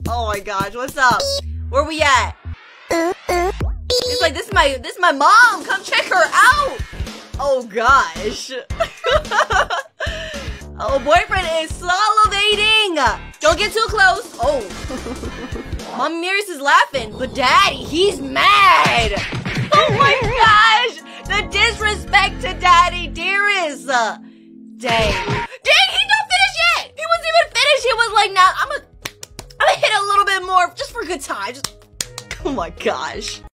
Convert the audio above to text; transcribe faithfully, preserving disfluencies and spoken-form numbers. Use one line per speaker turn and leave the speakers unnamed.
Oh my gosh, what's up? Where we at? It's like, this is my, this is my mom. Come check her out. Oh gosh. Oh, boyfriend is salivating. Don't get too close. Oh. Mommy Mirrors is laughing, but daddy, he's mad. Oh my gosh. The disrespect to daddy dearest. Dang. Dang, he's not finished yet. He wasn't even finished. He was like, nah, I'm gonna, I'm gonna hit a little bit more just for good times. Oh my gosh.